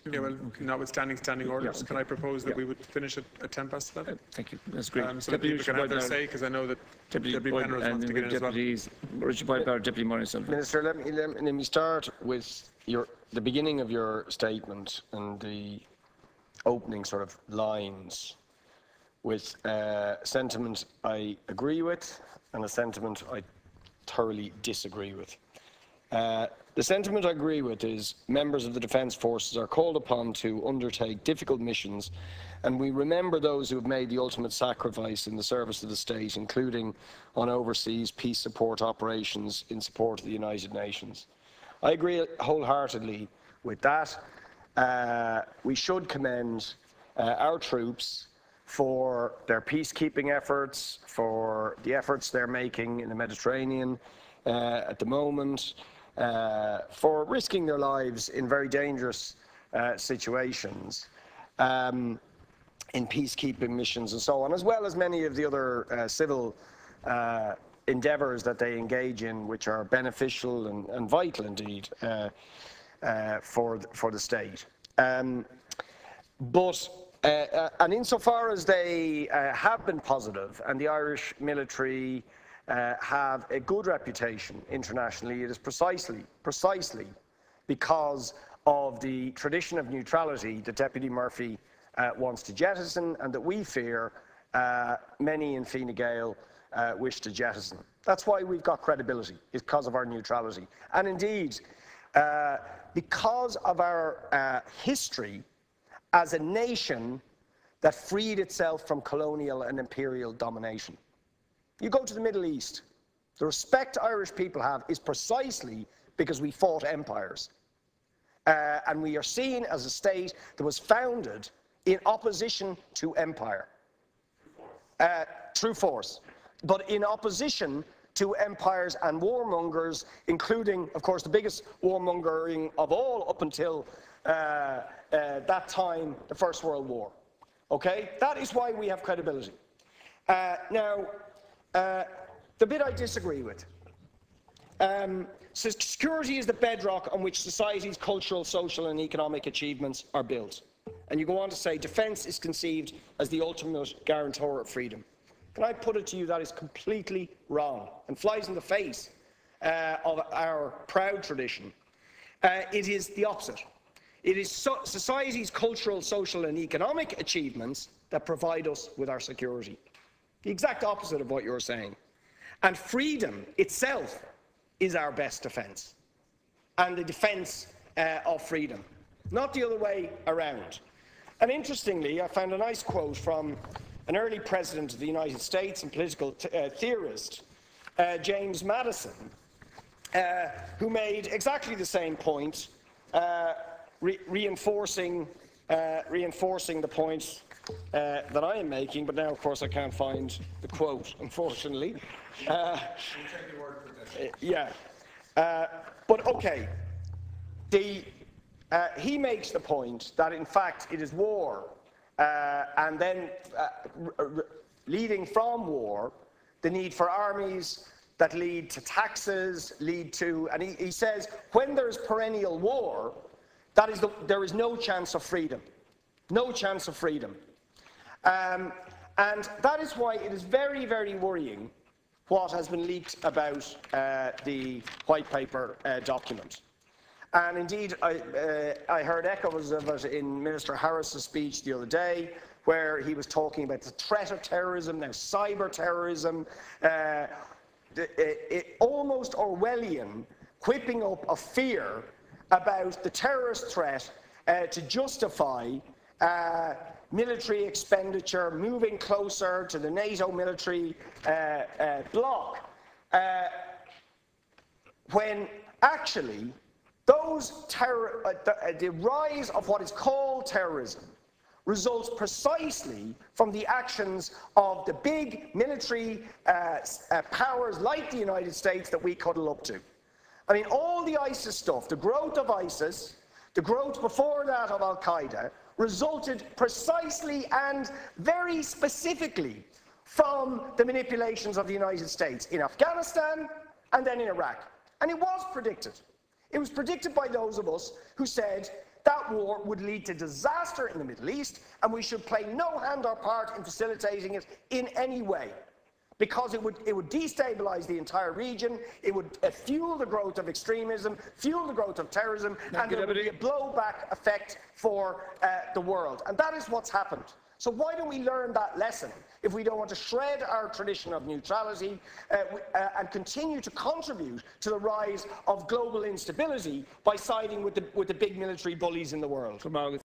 Okay, well, notwithstanding standing orders, can I propose that we would finish at 11:10? Thank you. That's great. So that people can have their say, because I know that Deputy Penrose wants to get in as well. Richard Boyd, Barrett, Deputy Morrison. Minister, let me start with the beginning of your statement and the opening sort of lines with sentiment I agree with and a sentiment I thoroughly disagree with. The sentiment I agree with is members of the Defence Forces are called upon to undertake difficult missions, and we remember those who have made the ultimate sacrifice in the service of the state, including on overseas peace support operations in support of the United Nations. I agree wholeheartedly with that. We should commend our troops for their peacekeeping efforts, for the efforts they're making in the Mediterranean at the moment, for risking their lives in very dangerous situations in peacekeeping missions and so on, as well as many of the other civil endeavours that they engage in, which are beneficial and vital indeed for the state. And insofar as they have been positive, and the Irish military have a good reputation internationally, it is precisely because of the tradition of neutrality that Deputy Murphy wants to jettison, and that we fear many in Fine Gael wish to jettison. That's why we've got credibility, is because of our neutrality. And indeed, because of our history as a nation that freed itself from colonial and imperial domination. You go to the Middle East, the respect Irish people have is precisely because we fought empires. And we are seen as a state that was founded in opposition to empire. Through force. But in opposition to empires and warmongers, including, of course, the biggest warmongering of all up until that time, the First World War. Okay? That is why we have credibility. Now, the bit I disagree with. So security is the bedrock on which society's cultural, social and economic achievements are built. And you go on to say defence is conceived as the ultimate guarantor of freedom. Can I put it to you, that is completely wrong and flies in the face of our proud tradition. It is the opposite. It is society's cultural, social and economic achievements that provide us with our security. The exact opposite of what you're saying. And freedom itself is our best defence. And the defence of freedom, not the other way around. And interestingly, I found a nice quote from an early president of the United States and political theorist, James Madison, who made exactly the same point, reinforcing the point that I am making, but now, of course, I can't find the quote, unfortunately. Yeah. But, okay, he makes the point that, in fact, it is war, and then leading from war, the need for armies that lead to taxes, and he says, when there's perennial war, there is no chance of freedom. No chance of freedom. And that is why it is very, very worrying what has been leaked about the White Paper document. And indeed, I heard echoes of it in Minister Harris's speech the other day, where he was talking about the threat of terrorism, now cyber terrorism, almost Orwellian whipping up of fear about the terrorist threat to justify military expenditure, moving closer to the NATO military bloc, when actually the rise of what is called terrorism results precisely from the actions of the big military powers like the United States that we cuddle up to. I mean, all the ISIS stuff, the growth of ISIS, the growth before that of Al-Qaeda, resulted precisely and very specifically from the manipulations of the United States in Afghanistan and then in Iraq. And it was predicted. It was predicted by those of us who said that war would lead to disaster in the Middle East, and we should play no hand or part in facilitating it in any way, because it would destabilize the entire region, it would fuel the growth of extremism, fuel the growth of terrorism, and there would be a blowback effect for the world. And that is what's happened. So why don't we learn that lesson if we don't want to shred our tradition of neutrality and continue to contribute to the rise of global instability by siding with the big military bullies in the world?